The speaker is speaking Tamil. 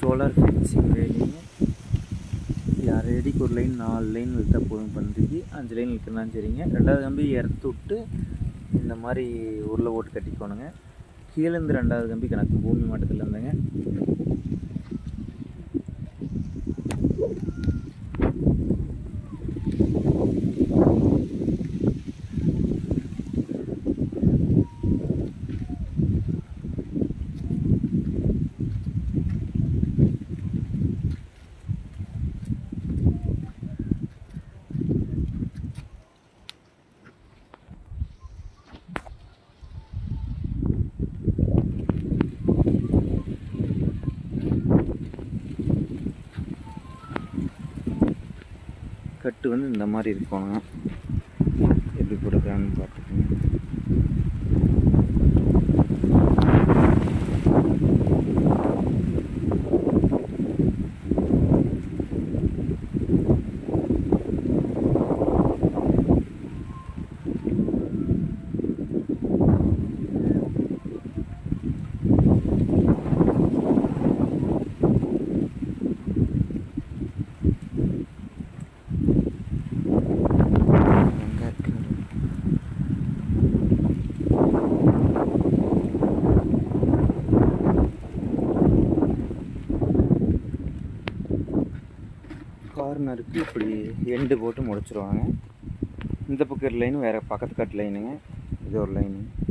Solar fencing வேலிங்க. 6 அடிக்கு ஒரு லைன் 4 லைன் இழுத்தால் போதும். பந்திக்கு 5 லைன் இழுக்கணும்னா சரிங்க. 2வது கம்பி இறத்து விட்டு இந்த மாதிரி உருளை ஓட்டு கட்டிக்கோணுங்க. கீழேருந்து 2வது கம்பி கணக்கு பூமி மட்டத்தில் இருந்துங்க. கட்டு வந்து இந்த மாதிரி இருக்கணுங்க. எப்படி கொடுக்குறான்னு பார்த்துக்கோங்க. கார்னருக்கு இப்படி எண்டு போட்டு முடிச்சிருவாங்க. இந்த பக்கம் லைன் வேறு பக்கத்து கட் லைனுங்க. இது ஒரு லைனு.